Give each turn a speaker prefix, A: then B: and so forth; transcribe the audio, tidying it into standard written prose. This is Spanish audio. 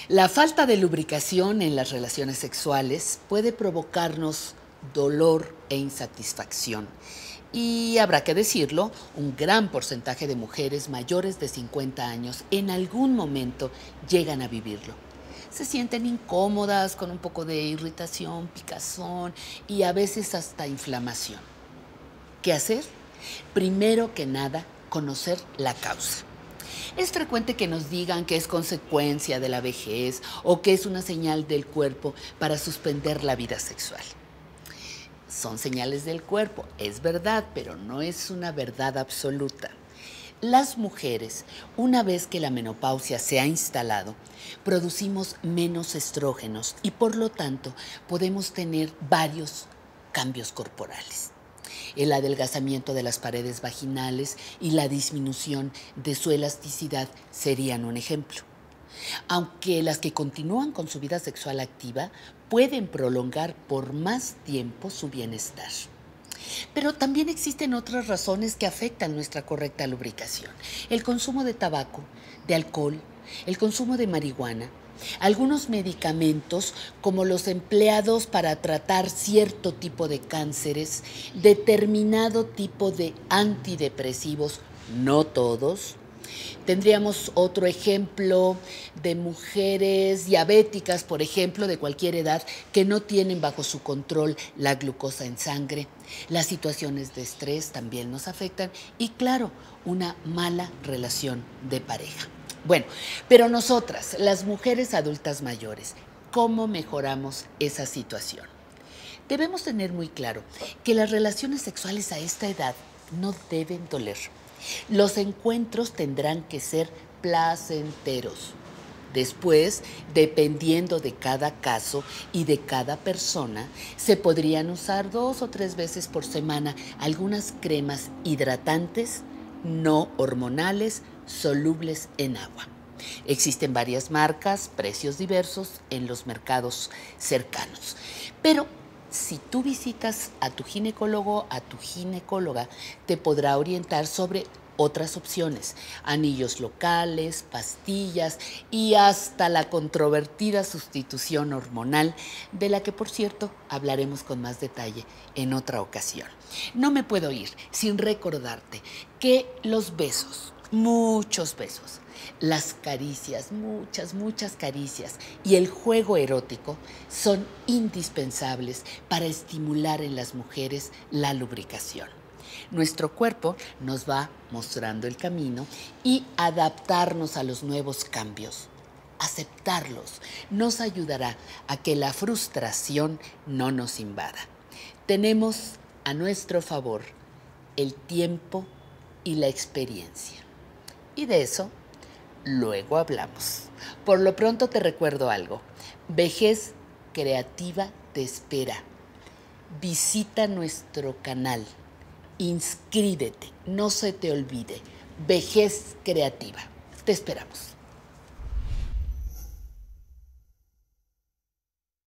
A: La falta de lubricación en las relaciones sexuales puede provocarnos dolor e insatisfacción. Y habrá que decirlo, un gran porcentaje de mujeres mayores de 50 años en algún momento llegan a vivirlo. Se sienten incómodas con un poco de irritación, picazón y a veces hasta inflamación. ¿Qué hacer? Primero que nada, conocer la causa. Es frecuente que nos digan que es consecuencia de la vejez o que es una señal del cuerpo para suspender la vida sexual. Son señales del cuerpo, es verdad, pero no es una verdad absoluta. Las mujeres, una vez que la menopausia se ha instalado, producimos menos estrógenos y por lo tanto podemos tener varios cambios corporales. El adelgazamiento de las paredes vaginales y la disminución de su elasticidad serían un ejemplo. Aunque las que continúan con su vida sexual activa pueden prolongar por más tiempo su bienestar. Pero también existen otras razones que afectan nuestra correcta lubricación. El consumo de tabaco, de alcohol, el consumo de marihuana, algunos medicamentos como los empleados para tratar cierto tipo de cánceres, determinado tipo de antidepresivos, no todos. Tendríamos otro ejemplo de mujeres diabéticas, por ejemplo, de cualquier edad, que no tienen bajo su control la glucosa en sangre. Las situaciones de estrés también nos afectan y, claro, una mala relación de pareja. Bueno, pero nosotras, las mujeres adultas mayores, ¿cómo mejoramos esa situación? Debemos tener muy claro que las relaciones sexuales a esta edad no deben doler. Los encuentros tendrán que ser placenteros. Después, dependiendo de cada caso y de cada persona, se podrían usar 2 o 3 veces por semana algunas cremas hidratantes no hormonales solubles en agua. Existen varias marcas, precios diversos en los mercados cercanos. Pero si tú visitas a tu ginecólogo, a tu ginecóloga, te podrá orientar sobre otras opciones, anillos locales, pastillas y hasta la controvertida sustitución hormonal, de la que, por cierto, hablaremos con más detalle en otra ocasión. No me puedo ir sin recordarte que los besos, muchos besos, las caricias, muchas caricias y el juego erótico son indispensables para estimular en las mujeres la lubricación. Nuestro cuerpo nos va mostrando el camino y adaptarnos a los nuevos cambios. Aceptarlos nos ayudará a que la frustración no nos invada. Tenemos a nuestro favor el tiempo y la experiencia. Y de eso luego hablamos. Por lo pronto te recuerdo algo. Vejez Creativa te espera. Visita nuestro canal. Inscríbete. No se te olvide. Vejez Creativa. Te esperamos.